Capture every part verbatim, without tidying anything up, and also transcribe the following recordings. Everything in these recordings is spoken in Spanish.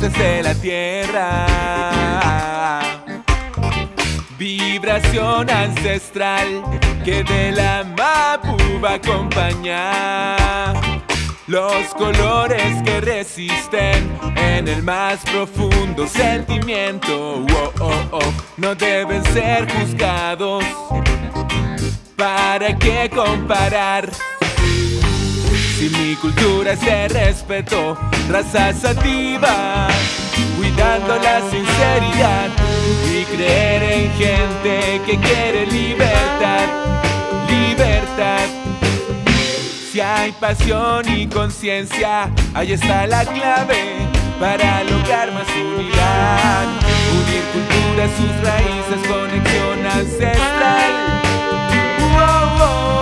desde la tierra. Vibración ancestral que de la Mapu va a acompañar. Los colores que resisten en el más profundo sentimiento, oh, oh, oh, no deben ser juzgados. ¿Para qué comparar? Si mi cultura es de respeto, raza sativa, cuidando la sinceridad y creer en gente que quiere libertad, libertad. Si hay pasión y conciencia, ahí está la clave para lograr más unidad. Unir culturas, sus raíces, conexión ancestral. Oh, oh.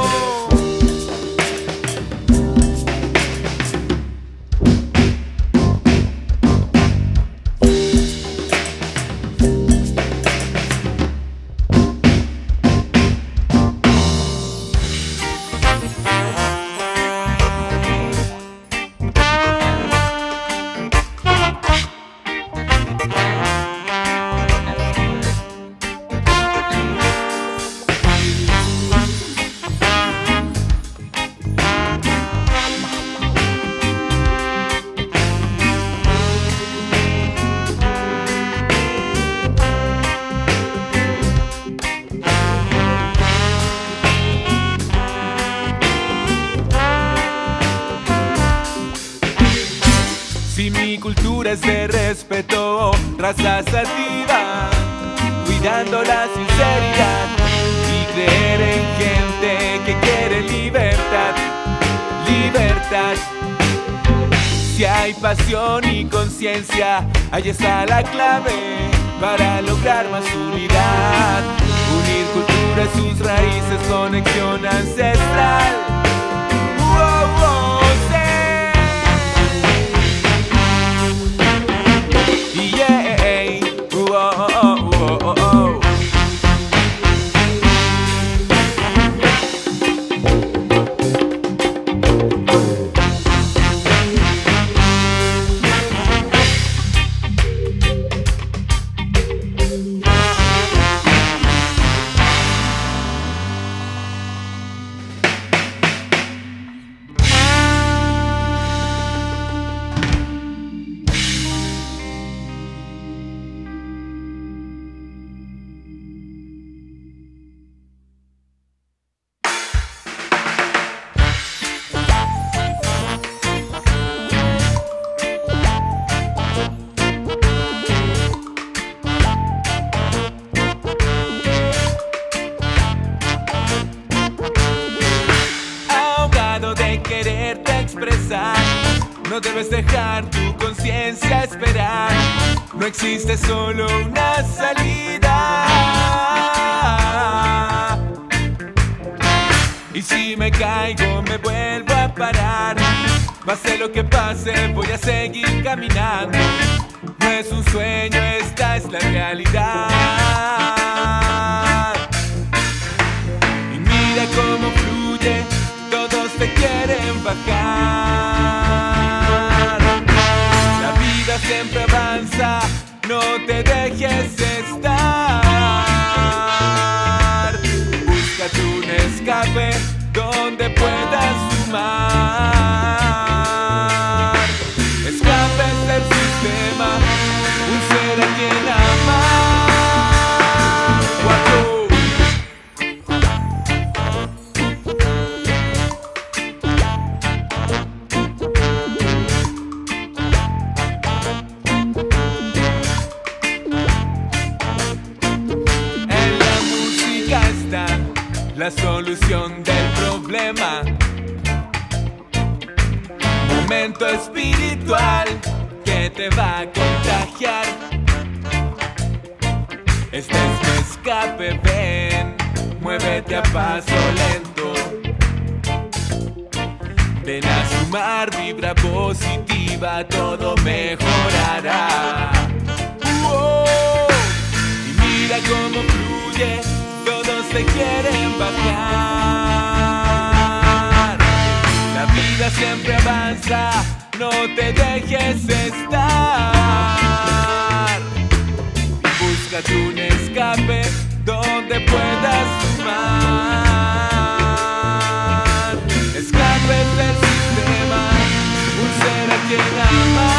Si mi cultura es de respeto, raza sativa, cuidando la sinceridad y creer en gente que quiere libertad, libertad. Si hay pasión y conciencia, ahí está la clave para lograr más unidad. Unir culturas, sus raíces, conexión ancestral. Oh, oh, sí. Quererte expresar, no debes dejar tu conciencia esperar. No existe solo una salida. Y si me caigo me vuelvo a parar. Pase lo que pase voy a seguir caminando. No es un sueño, esta es la realidad. Y mira cómo fluye, todos te quieren bajar. La vida siempre avanza, no te dejes estar. Búscate un escape donde puedas sumar. Escapes del sistema, un ser a quien amar. Cuatro. La solución del problema. Momento espiritual que te va a contagiar. Este es mi escape, ven, muévete a paso lento. Ven a sumar, vibra positiva, todo mejorará. ¡Wow! Y mira cómo fluye, todos te quieren bajar. La vida siempre avanza, no te dejes estar. Búscate un escape donde puedas fumar. Escapes del sistema, un ser a quien amar.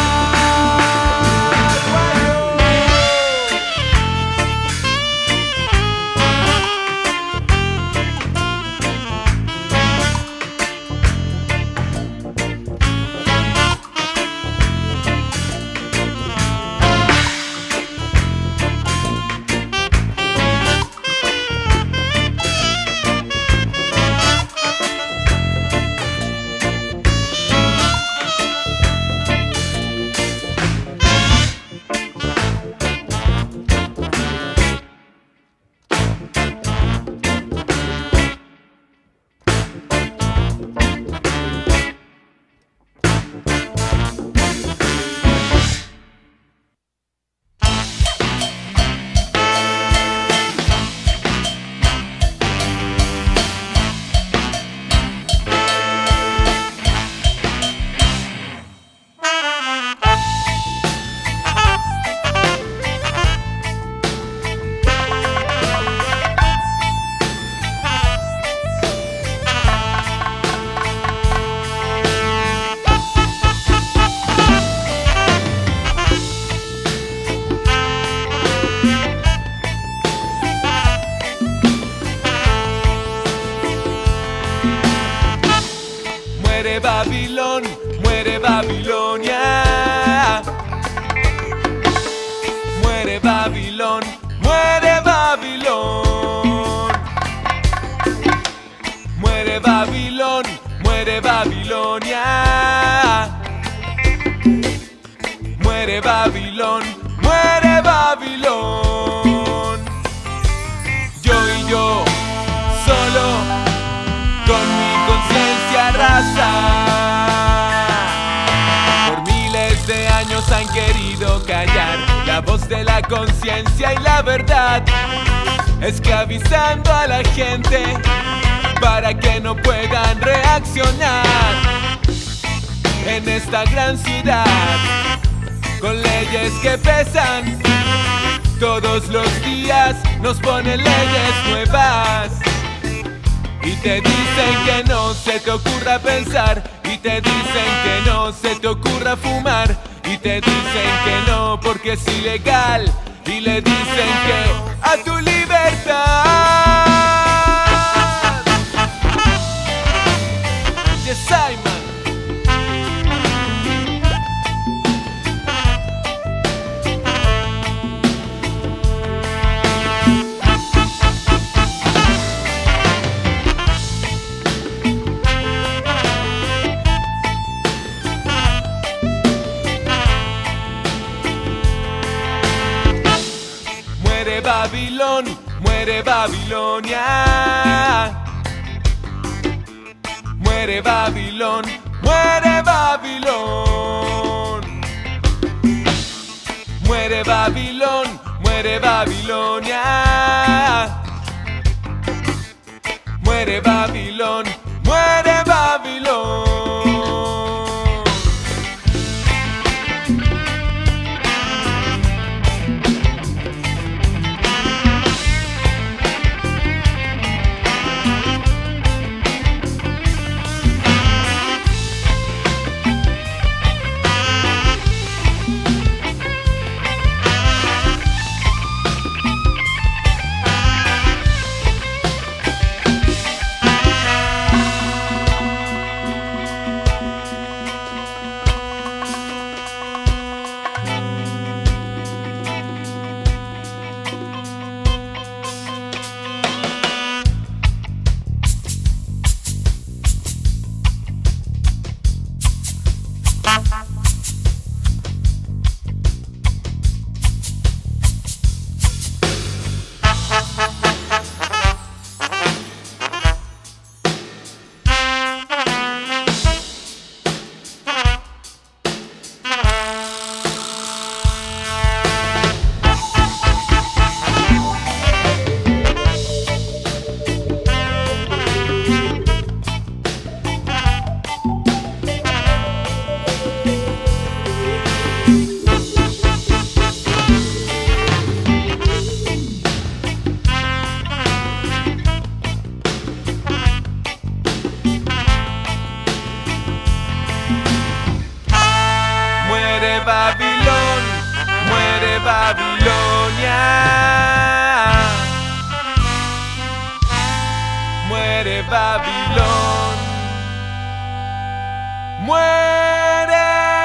Muere Babilón, muere Babilonia. Muere Babilón, muere Babilón. Muere Babilón, muere Babilonia. Muere Babilón, muere Babilón. Yo y yo, solo con mi conciencia rasa. Por miles de años han querido callar la voz de la conciencia y la verdad, esclavizando a la gente para que no puedan reaccionar. En esta gran ciudad, con leyes que pesan, todos los días nos ponen leyes nuevas. Y te dicen que no se te ocurra pensar, y te dicen que no se te ocurra fumar, y te dicen que no porque es ilegal, y le dicen que a tu libertad. Yes, Simon. Muere Babilón, muere Babilonia. Muere Babilón, muere Babilón. Muere Babilón, muere Babilonia. Muere Babilón, muere Babilón. Babilón. Muere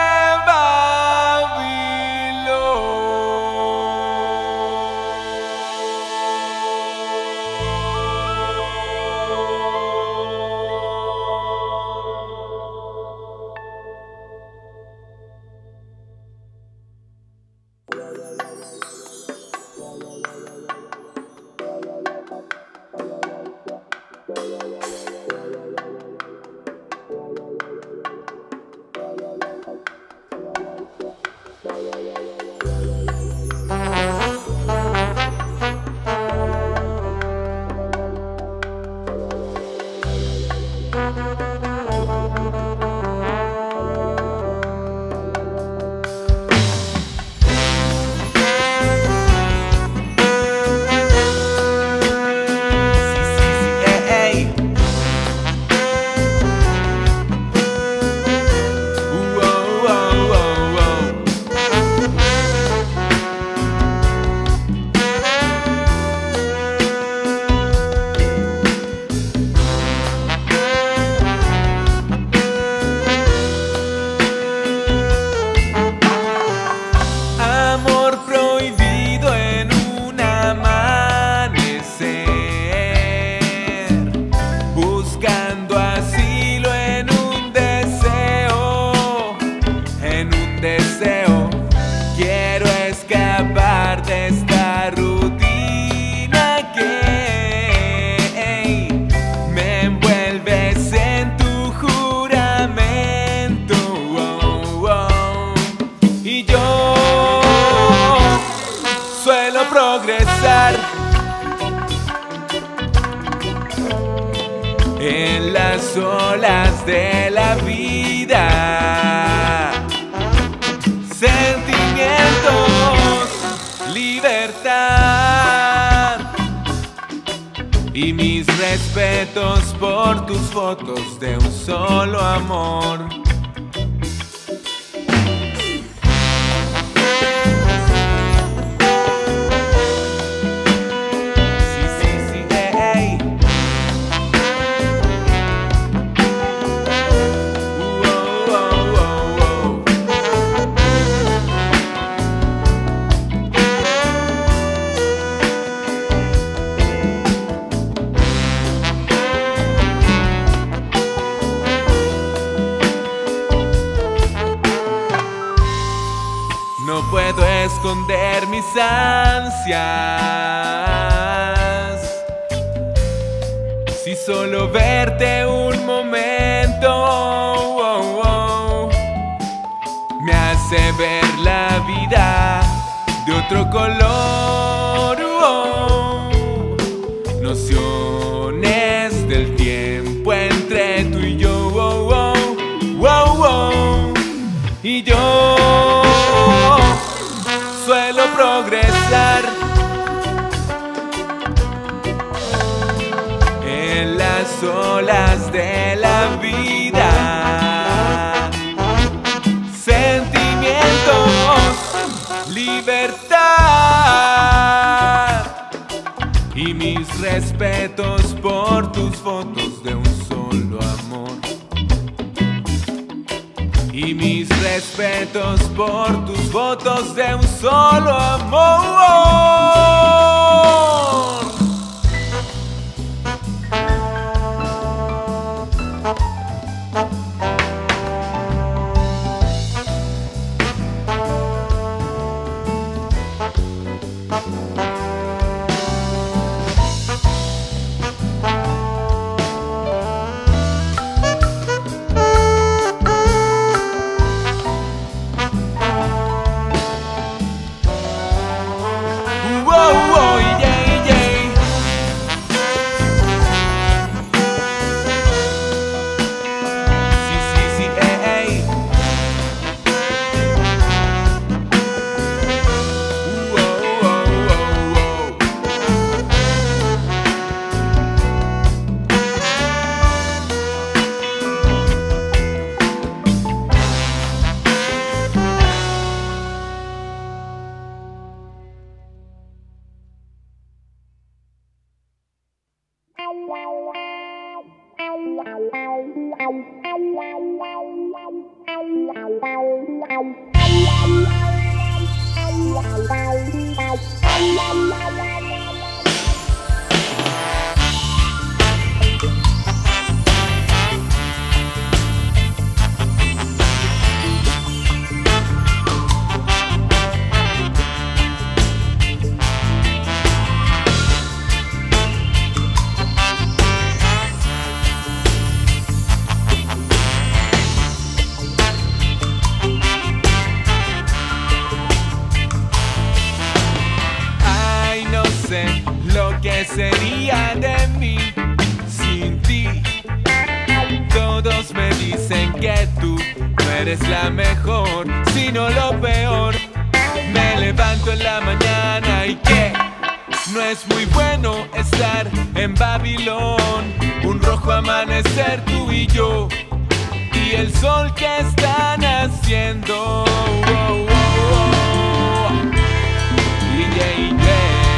progresar en las olas de la vida. Sentimientos, libertad y mis respetos por tus fotos de un solo amor. No puedo esconder mis ansias, si solo verte un momento oh, oh, me hace ver la vida de otro color. Oh, nociones del tiempo entre tú y yo. Oh, oh, oh, oh, y yo suelo progresar en las olas de la vida. Sentimientos, libertad y mis respetos por tus fotos de un solo amor. Y mis respetos por tus fotos de un solo amor. Wow, wow, wow. Lo que sería de mí sin ti. Todos me dicen que tú no eres la mejor, sino lo peor. Me levanto en la mañana y que no es muy bueno estar en Babilón. Un rojo amanecer tú y yo, y el sol que está naciendo. Oh, oh, oh. Y yeah, y yeah.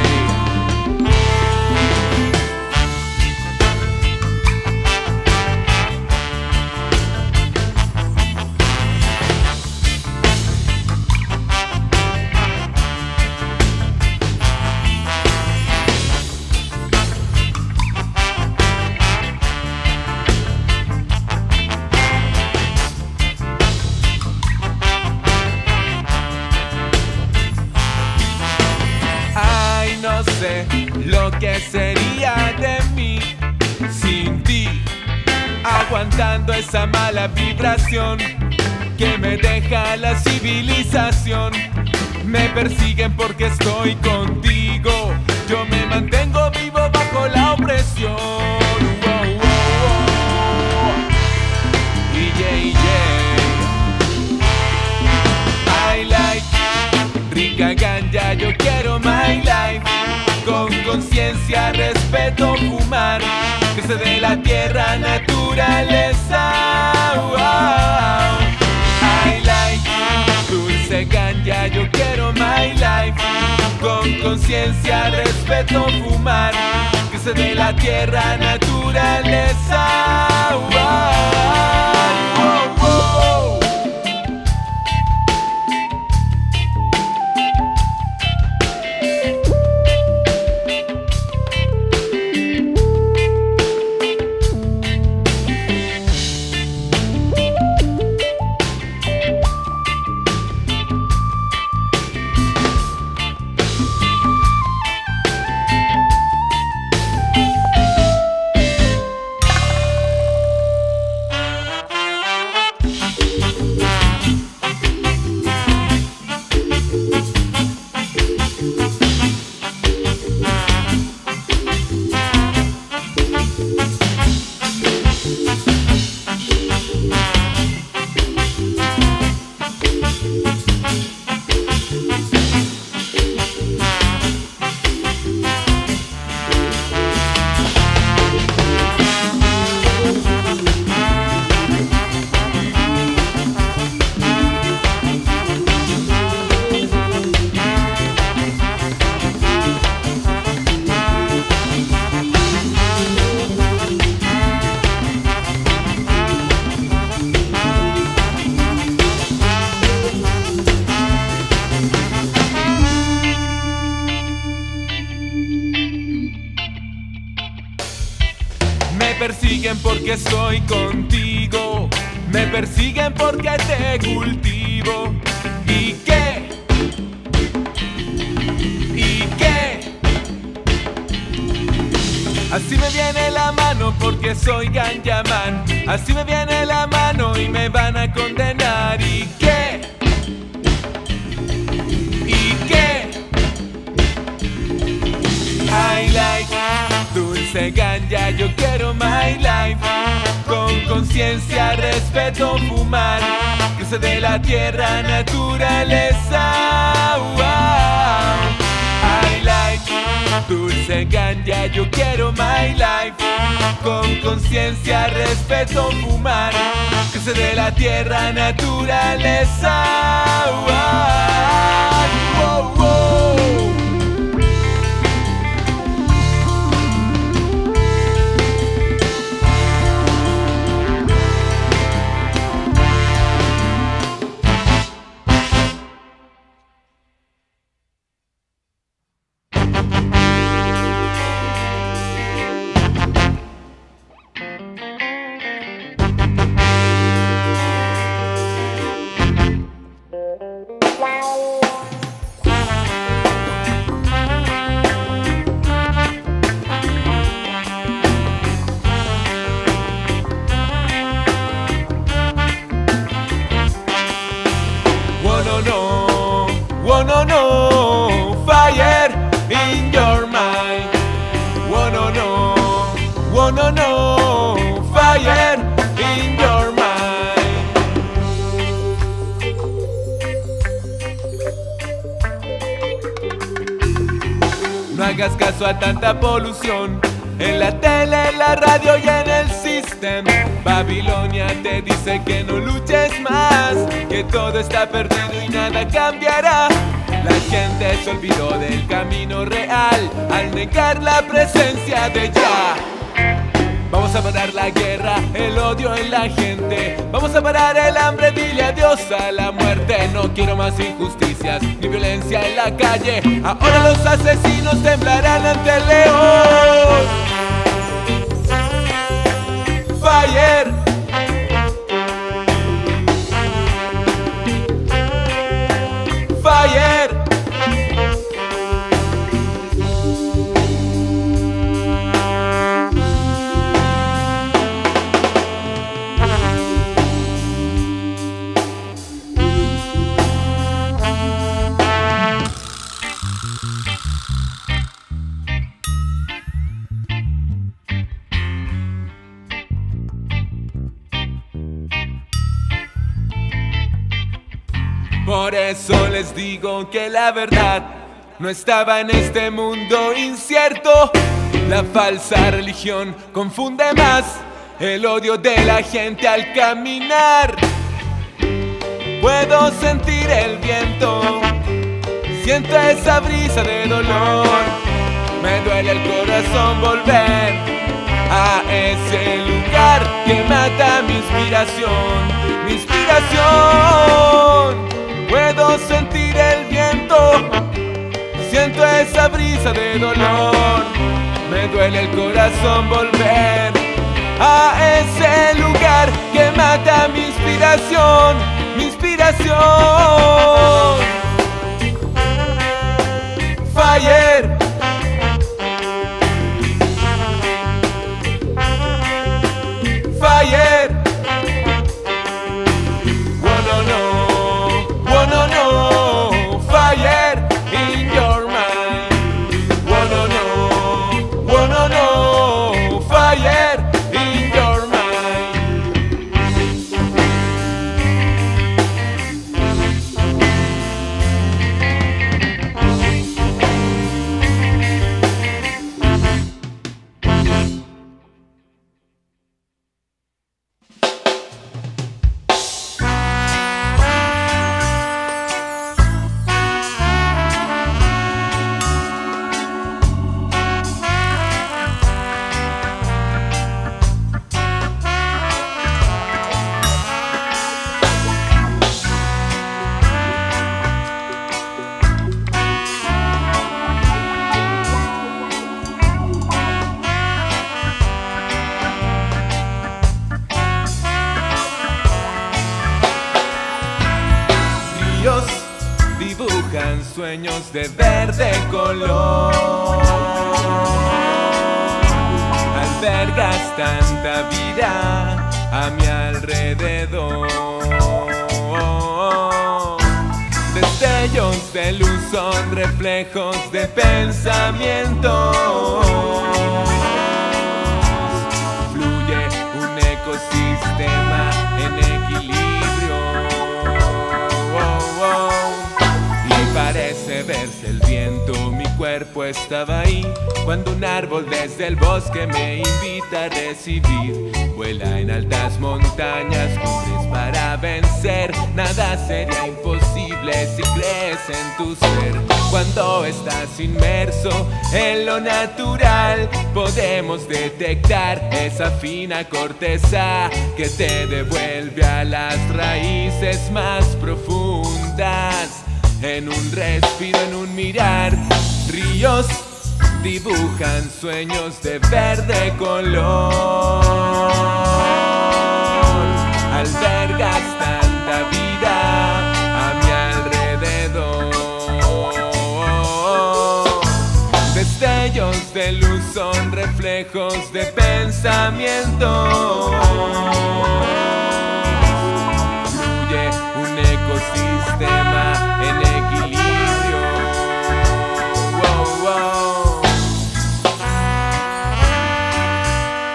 No sé lo que sería de mí sin ti, aguantando esa mala vibración que me deja la civilización. Me persiguen porque estoy contigo, yo me mantengo vivo bajo la opresión. Oh, oh, oh. Y yeah, y yeah. I like rica ganja, yo quiero my life. Con conciencia, respeto, fumar, que se dé la tierra, naturaleza. Wow. I like dulce ganja, yo quiero my life. Con conciencia, respeto, fumar, que se dé la tierra, naturaleza. Wow. Wow, wow. Me persiguen porque estoy contigo, me persiguen porque te cultivo. ¿Y qué? ¿Y qué? Así me viene la mano porque soy ganjaman. Así me viene la mano y me van a condenar. ¿Y qué? ¿Y qué? I like dulce ganja, yo quiero my life. Con conciencia, respeto, fumar, que se dé la tierra, naturaleza. Wow. I like dulce ganja, yo quiero my life. Con conciencia, respeto, fumar, que se dé la tierra, naturaleza. Wow. Wow, wow. Oh no no, fire in your mind. No hagas caso a tanta polución en la tele, en la radio y en el sistema. Babilonia te dice que no luches más, que todo está perdido y nada cambiará. La gente se olvidó del camino real al negar la presencia de Jah. Vamos a parar la guerra, el odio en la gente. Vamos a parar el hambre, dile adiós a la muerte. No quiero más injusticias ni violencia en la calle. Ahora los asesinos temblarán ante el león. Fire. Fire. Por eso les digo que la verdad no estaba en este mundo incierto. La falsa religión confunde más el odio de la gente al caminar. Puedo sentir el viento, siento esa brisa de dolor. Me duele el corazón volver a ese lugar que mata mi inspiración, mi inspiración. Puedo sentir el viento, siento esa brisa de dolor. Me duele el corazón volver a ese lugar que mata mi inspiración, mi inspiración. Fire. Fire. Oh no no. Oh no no, fire in your mind. Oh no no, oh no no, fire in your mind. Dibujan sueños de verde color. Albergas tanta vida a mi alrededor. Destellos de luz son reflejos de pensamientos. Fluye un ecosistema en equilibrio. Parece verse el viento, mi cuerpo estaba ahí cuando un árbol desde el bosque me invita a recibir. Vuela en altas montañas, cumbres para vencer. Nada sería imposible si crees en tu ser. Cuando estás inmerso en lo natural, podemos detectar esa fina corteza que te devuelve a las raíces más profundas. En un respiro, en un mirar, ríos dibujan sueños de verde color. Albergas tanta vida a mi alrededor. Destellos de luz son reflejos de pensamiento. Fluye un ecosistema en equilibrio. Wow, wow.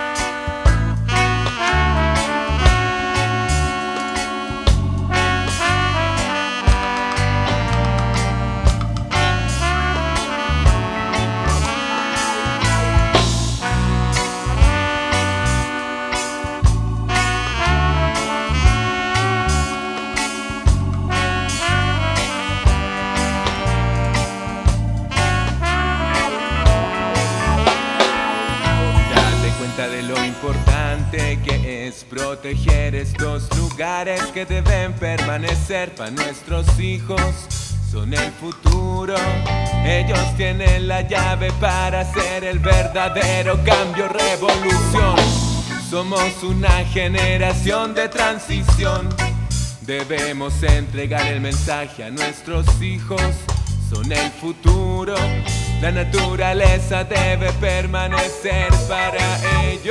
cuenta de lo importante que es proteger estos lugares que deben permanecer para nuestros hijos. Son el futuro, ellos tienen la llave para hacer el verdadero cambio, revolución. Somos una generación de transición, debemos entregar el mensaje a nuestros hijos. Son el futuro, la naturaleza debe permanecer para ellos.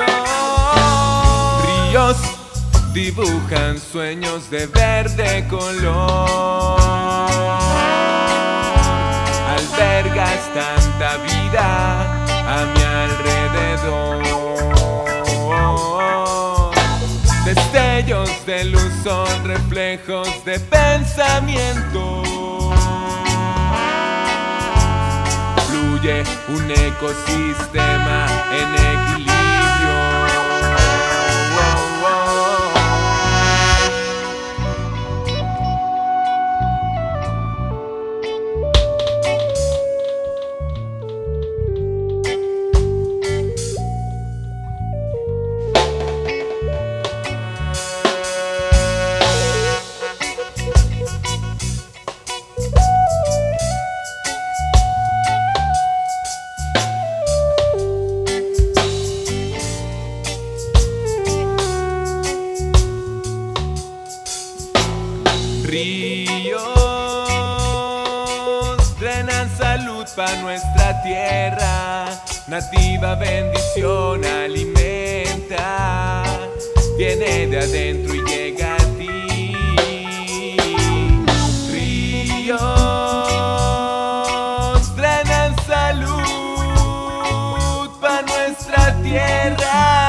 Ríos dibujan sueños de verde color, albergas tanta vida a mi alrededor. Destellos de luz son reflejos de pensamiento. Fluye un ecosistema en equilibrio. Ríos drenan salud para nuestra tierra, nativa bendición alimenta, viene de adentro y llega a ti. Ríos drenan salud para nuestra tierra.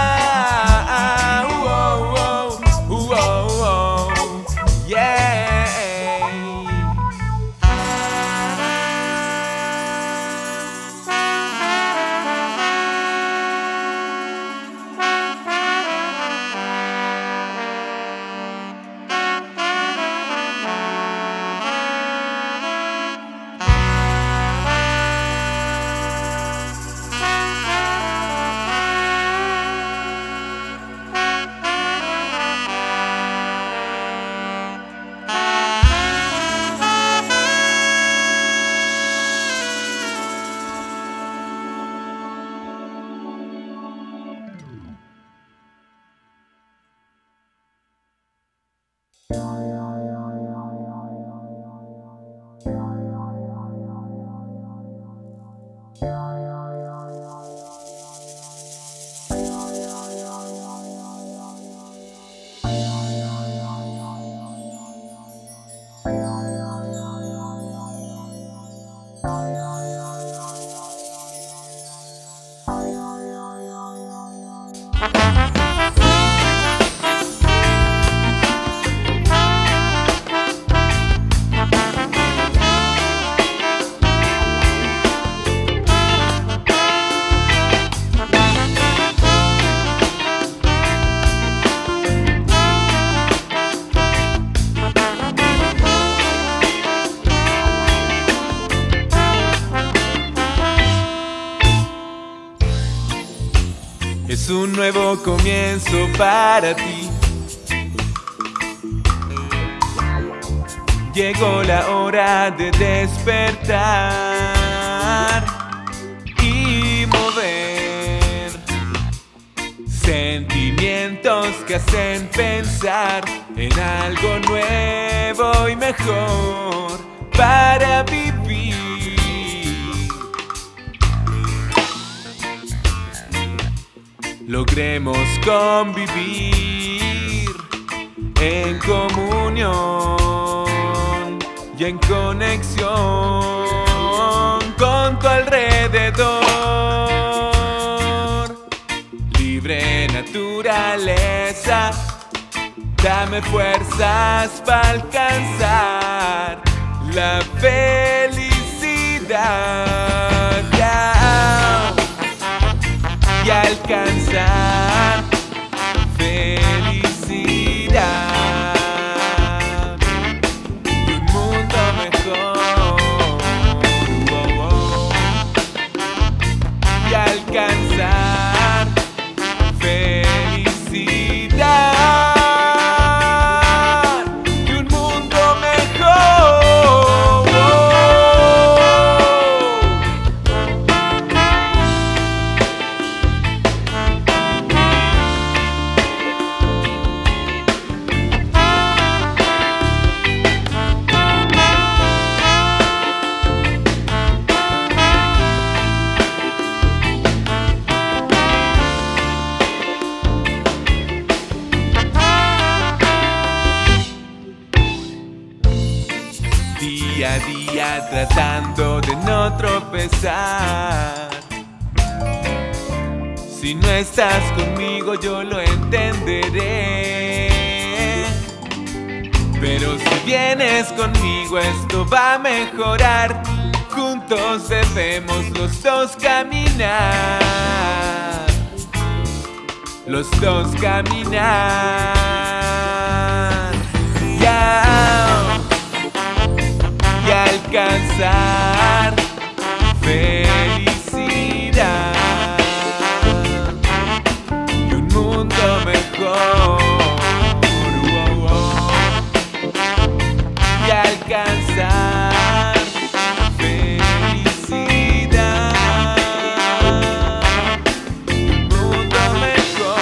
Es un nuevo comienzo para ti. Llegó la hora de despertar y mover sentimientos que hacen pensar en algo nuevo y mejor para vivir. Logremos convivir en comunión y en conexión con tu alrededor. Libre naturaleza, dame fuerzas para alcanzar la felicidad. Yeah. Y alcanzar felicidad y un mundo mejor. Oh, oh. Y alcanzar día tratando de no tropezar. Si no estás conmigo yo lo entenderé, pero si vienes conmigo esto va a mejorar. Juntos debemos los dos caminar, los dos caminar, ya, y alcanzar felicidad y un mundo mejor, oh, oh, y alcanzar felicidad y un mundo mejor.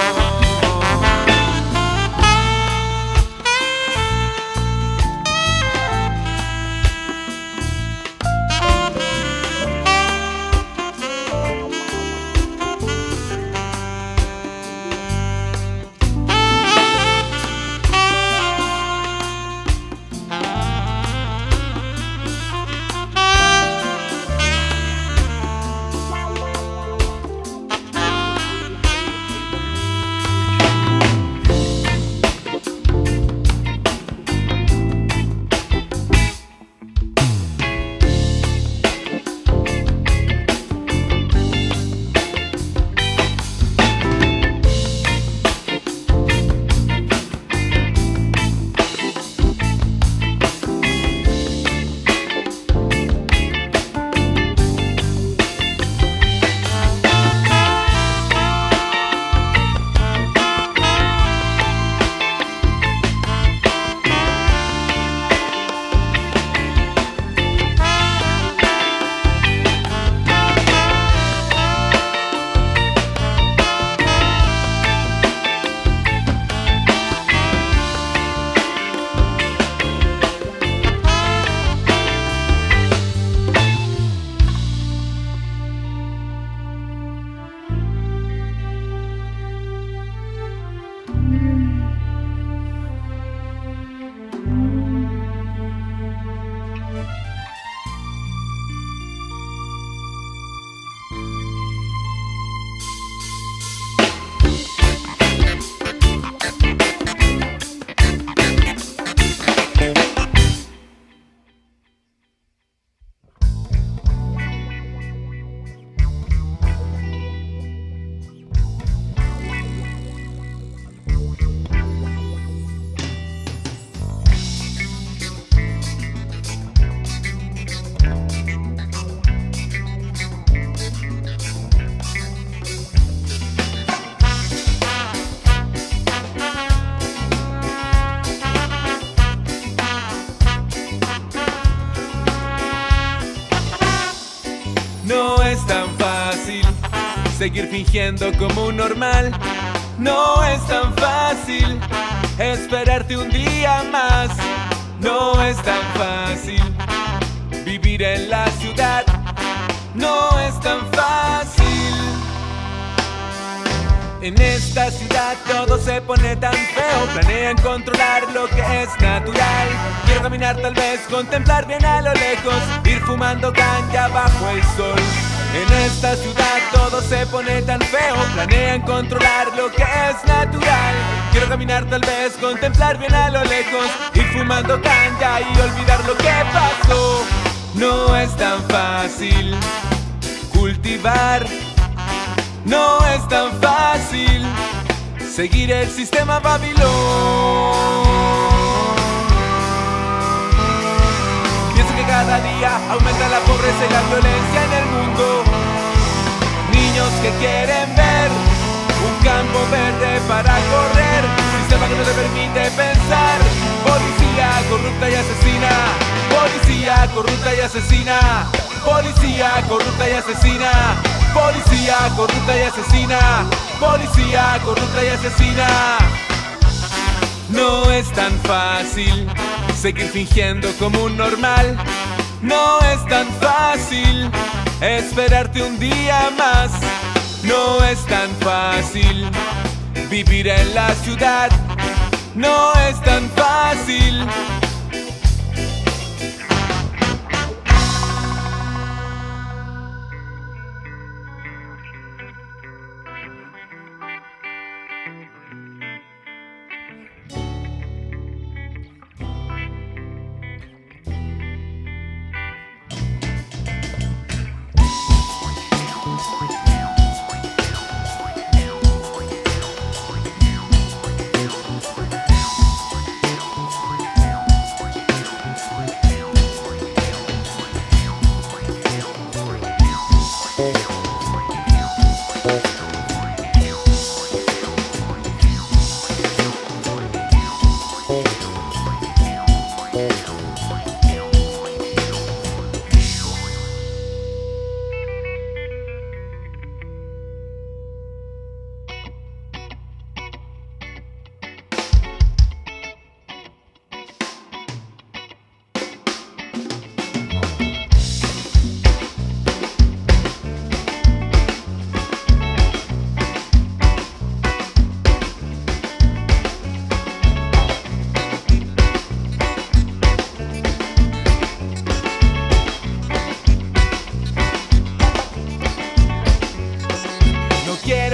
No es tan fácil seguir fingiendo como un normal. No es tan fácil esperarte un día más. No es tan fácil vivir en la ciudad. No es tan fácil. En esta ciudad todo se pone tan feo. Planean controlar lo que es natural. Quiero caminar, tal vez contemplar bien a lo lejos, ir fumando ganja bajo el sol. En esta ciudad todo se pone tan feo. Planean controlar lo que es natural. Quiero caminar, tal vez contemplar bien a lo lejos, ir fumando ganja y olvidar lo que pasó. No es tan fácil cultivar. No es tan fácil seguir el sistema Babilón. Pienso que cada día aumenta la pobreza y la violencia en el mundo. Niños que quieren ver un campo verde para correr, sistema que no te permite pensar. Policía corrupta y asesina. Policía corrupta y asesina. Policía corrupta y asesina. Policía corrupta y asesina. Policía corrupta y asesina. No es tan fácil seguir fingiendo como un normal. No es tan fácil esperarte un día más. No es tan fácil vivir en la ciudad. No es tan fácil.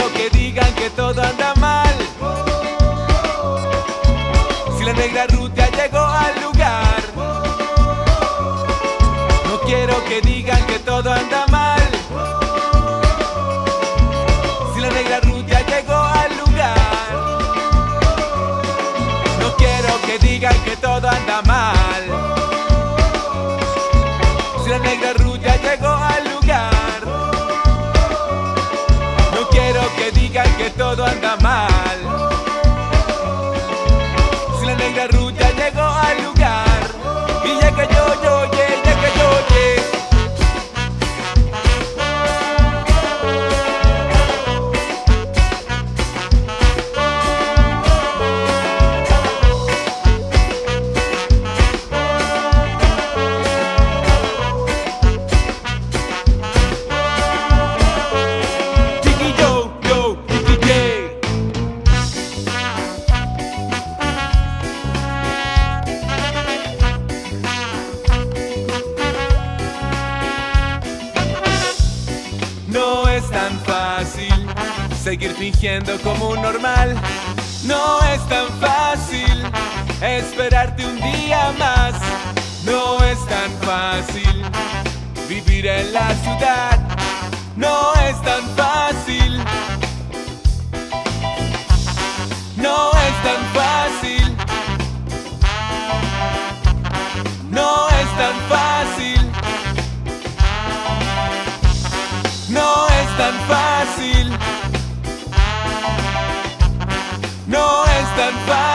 quiero que digan que todo anda mal. Si la negra Ruth ya llegó al lugar, no quiero que digan que todo anda mal. Si la negra Ruth ya llegó al lugar, no quiero que digan que todo anda mal. Si la negra Ruth ya llegó al lugar, no quiero que digan que todo anda mal. Si la negra Ruth ya llegó al lugar, y ya que yo, yo, yeah, ya que yo, yeah. No es tan fácil seguir fingiendo como un normal. No es tan fácil esperarte un día más. No es tan fácil vivir en la ciudad. No es tan fácil. No es tan fácil. No es tan fácil. No es tan fácil. No es tan fácil.